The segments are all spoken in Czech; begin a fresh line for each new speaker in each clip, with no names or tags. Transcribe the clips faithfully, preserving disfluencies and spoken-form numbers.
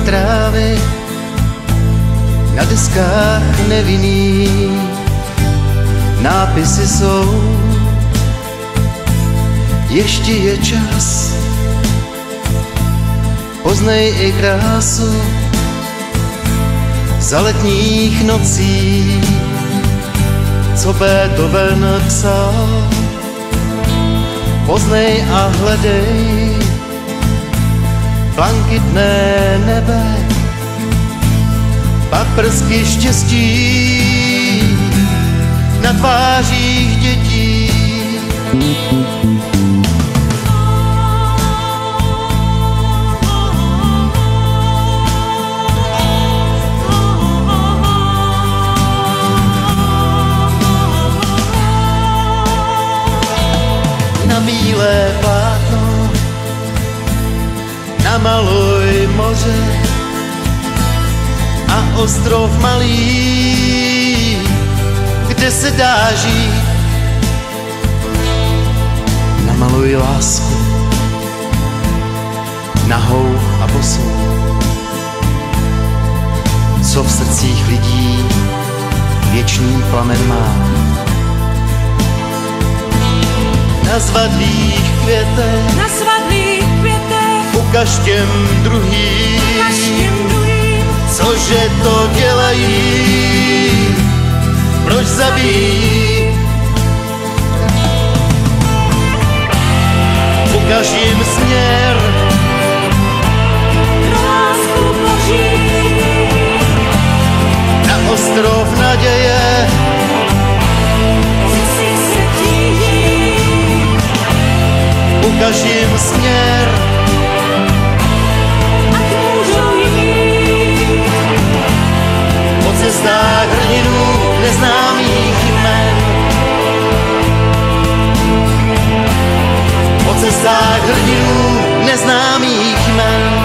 trávy na deskách nevinný. Nápisy jsou, ještě je čas, poznej i krásu za letních nocí, co Beethoven psal. Poznej a hledej blankitné nebe, paprsky štěstí na tvářích dětí. Na bílé plátno namaluj moře a ostrov malý, kde se dá žít. Namaluj lásku nahou a bosou, co v srdcích lidí věčný plamen má. Na svadlých květech,
na svadlých květech,
ukaž těm druhým,
ukaž těm druhým,
cože to dělají, proč zabíjí. Ukaž jim směr,
pro lásku boží,
na ostrov naděje,
co si se tíží.
ukaž jim směr,
Ať můžou jít
po cestách hrdinů neznámých jmen. Po cestách hrdinů neznámých jmen.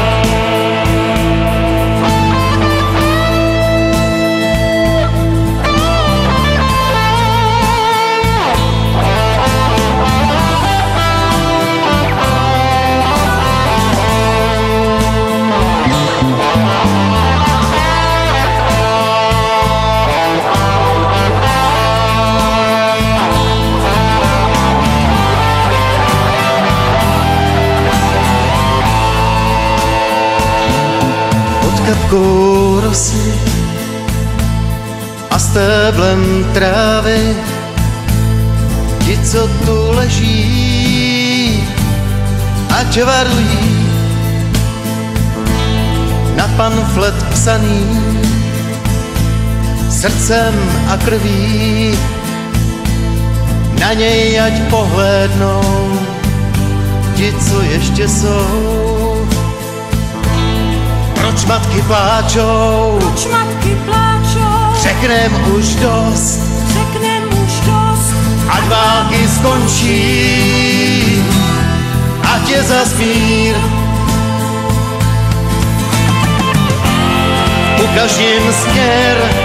Kapkou rosy a stéblem trávy ti, co tu leží, ať varují na pamflet psaný srdcem a krví. Na něj ať pohlédnou ti, co ještě jsou. Proč matky pláčou?
Proč matky pláčou?
Řeknem už dost,
Řeknem už dost,
ať války skončí, ať je zas mír. Ukaž jim směr,